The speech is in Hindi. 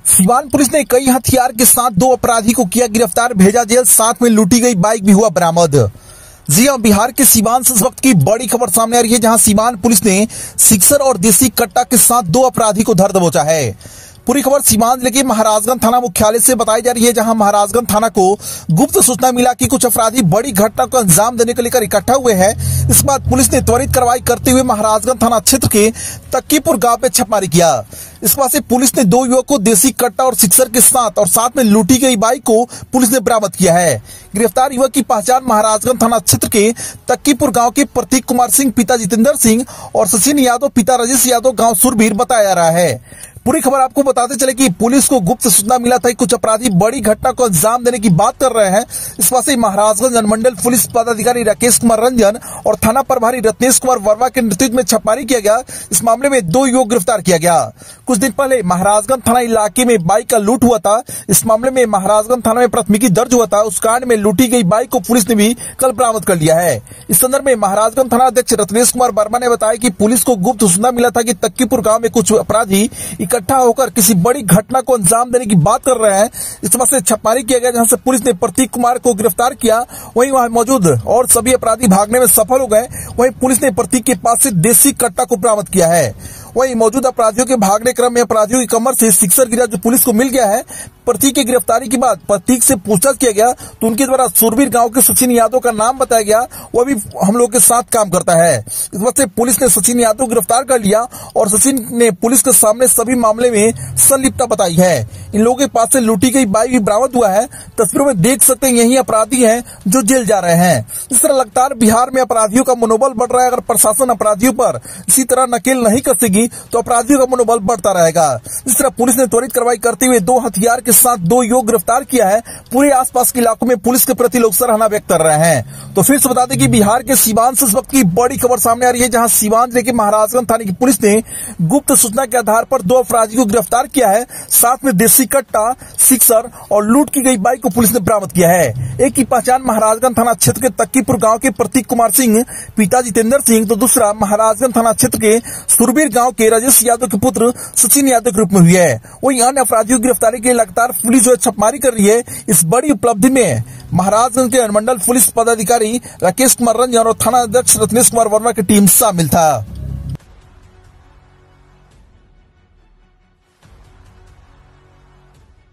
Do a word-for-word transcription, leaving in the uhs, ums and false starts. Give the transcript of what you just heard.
सीवान पुलिस ने कई हथियार के साथ दो अपराधी को किया गिरफ्तार, भेजा जेल, साथ में लूटी गई बाइक भी हुआ बरामद। जी हां, बिहार के सीवान से इस वक्त की बड़ी खबर सामने आ रही है, जहां सीवान पुलिस ने सिक्सर और देसी कट्टा के साथ दो अपराधी को धर दबोचा है। पूरी खबर सीवान जिले के महाराजगंज थाना मुख्यालय से बताई जा रही है, जहां महाराजगंज थाना को गुप्त सूचना मिला कि कुछ अपराधी बड़ी घटना को अंजाम देने को लेकर इकट्ठा हुए हैं। इस बाद पुलिस ने त्वरित कार्रवाई करते हुए महाराजगंज थाना क्षेत्र के तक्कीपुर गांव में छापेमारी किया। इस बाद से पुलिस ने दो युवक को देसी कट्टा और सिक्सर के साथ और साथ में लूटी गई बाइक को पुलिस ने बरामद किया है। गिरफ्तार युवक की पहचान महाराजगंज थाना क्षेत्र के तक्कीपुर गांव के प्रतीक कुमार सिंह पिता जितेंद्र सिंह और सचिन यादव पिता राजेश यादव गांव सुरभीर बताया जा रहा है। पूरी खबर आपको बताते चले कि पुलिस को गुप्त सूचना मिला था कि कुछ अपराधी बड़ी घटना को अंजाम देने की बात कर रहे हैं। इस वजह से महाराजगंज अनुमंडल पुलिस पदाधिकारी राकेश कुमार रंजन और थाना प्रभारी रत्नेश कुमार वर्मा के नेतृत्व में छापेमारी किया गया। इस मामले में दो युवक गिरफ्तार किया गया। कुछ दिन पहले महाराजगंज थाना इलाके में बाइक का लूट हुआ था। इस मामले में महाराजगंज थाना में प्राथमिकी दर्ज हुआ था। उस कांड में लूटी गई बाइक को पुलिस ने भी कल बरामद कर लिया है। इस संदर्भ में महाराजगंज थाना अध्यक्ष रत्नेश कुमार वर्मा ने बताया कि पुलिस को गुप्त सूचना मिला था कि तक्कीपुर गांव में कुछ अपराधी इकट्ठा होकर किसी बड़ी घटना को अंजाम देने की बात कर रहे हैं। इस वजह से छापेमारी किया गया, जहां से पुलिस ने प्रतीक कुमार को गिरफ्तार किया। वहीं वहां मौजूद और सभी अपराधी भागने में सफल हो गए। वहीं पुलिस ने प्रतीक के पास से देसी कट्टा को बरामद किया है। वहीं मौजूद अपराधियों के भागने क्रम में अपराधियों की कमर से सिक्सर गिरा, जो पुलिस को मिल गया है। प्रतीक की गिरफ्तारी के बाद प्रतीक से पूछताछ किया गया तो उनके द्वारा सुरभीर गांव के सचिन यादव का नाम बताया गया। वो भी हम लोग के साथ काम करता है। इस वजह से पुलिस ने सचिन यादव को गिरफ्तार कर लिया और सचिन ने पुलिस के सामने सभी मामले में संलिप्तता बताई है। इन लोगों के पास से लूटी गई बाइक भी बरामद हुआ है। तस्वीरों में देख सकते हैं यही अपराधी हैं जो जेल जा रहे हैं। इस तरह लगातार बिहार में अपराधियों का मनोबल बढ़ रहा है। अगर प्रशासन अपराधियों पर इसी तरह नकेल नहीं कसेगी तो अपराधियों का मनोबल बढ़ता रहेगा। इस तरह पुलिस ने त्वरित कार्रवाई करते हुए दो हथियार के साथ दो युवक गिरफ्तार किया है। पूरे आसपास के इलाकों में पुलिस के प्रति लोग सराहना व्यक्त कर रहे हैं। तो फिर से बता दें कि बिहार के सीवान से इस वक्त की बड़ी खबर सामने आ रही है, जहां सीवान जिले के महाराजगंज थाने की पुलिस ने गुप्त सूचना के आधार पर दो अपराधी को गिरफ्तार किया है। साथ में देसी कट्टा, सिक्सर और लूट की गई बाइक को पुलिस ने बरामद किया है। एक की पहचान महाराजगंज थाना क्षेत्र के तक्कीपुर गांव के प्रतीक कुमार सिंह पिता जितेंद्र सिंह तो दूसरा महाराजगंज थाना क्षेत्र के सुरभीर गांव के राजेश यादव के पुत्र सचिन यादव के रूप में हुई है। वहीं अन्य अपराधियों की गिरफ्तारी के लिए लगातार पुलिस जो है छापेमारी कर रही है। इस बड़ी उपलब्धि में महाराजगंज के अनुमंडल पुलिस पदाधिकारी राकेश कुमार रंजन और थाना अध्यक्ष रत्नेश कुमार वर्मा की टीम शामिल था।